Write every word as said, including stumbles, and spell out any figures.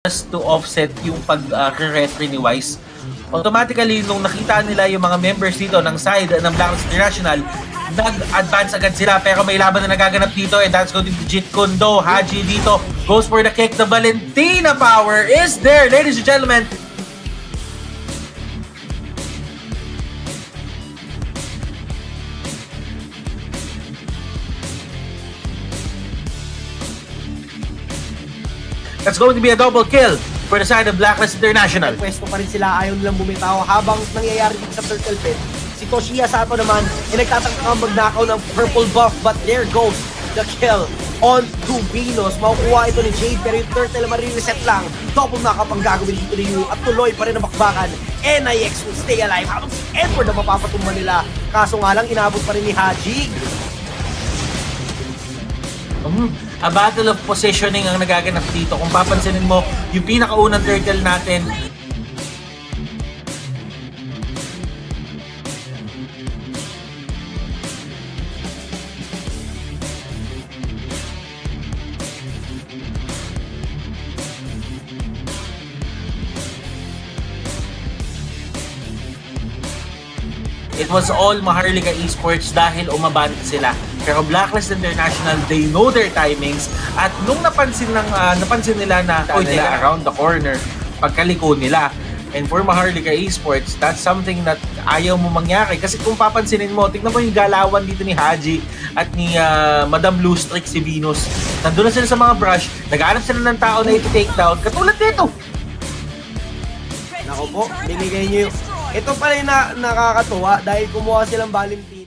just to offset yung pag-retry uh, ni Wise. Automatically, nung nakita nila yung mga members dito ng side ng Blacklist International, nag-advance agad sila, pero may laban na nagaganap dito, and that's going to be Jit Kundo. Hadji dito goes for the kick. The Valentina power is there, ladies and gentlemen. That's going to be a double kill for the side of Blacklist International. Pwesto pa rin sila, ayaw nilang bumitaw habang nangyayari dito sa Turtle Pit. Si Toshiya Sato naman ay nagtatangkang magnakaw ng purple buff, but there goes the kill on to Venus. Makukuha ito ni Jade, pero yung Turtle marireset lang. Double knock-up ang gagawin dito ni Yu at tuloy pa rin ang bakbakan. N I X will stay alive habang si Edward na mapapatumba nila. Kaso nga lang, inabot pa rin ni Hadji. Um, a battle of positioning ang nagaganap dito. Kung papansinin mo, yung pinakaunang turtle natin, it was all Maharlika Esports dahil umabante sila. Pero Blacklist International, they know their timings, at nung napansin ng uh, napansin nila na oy, teka, around the corner, pagkaliko nila. And for Maharlika Esports, that's something that ayaw mo mangyari. Kasi kung papansinin mo, tignan mo yung galawan dito ni Hadji at ni uh, Madam Blue Streak si Venus. Nandun na sila sa mga brush, nag-aanap sila ng tao na iti-take down, katulad dito. Nako po, binigay nyo yung... Ito pala yung na nakakatuwa dahil kumuha silang Valentina.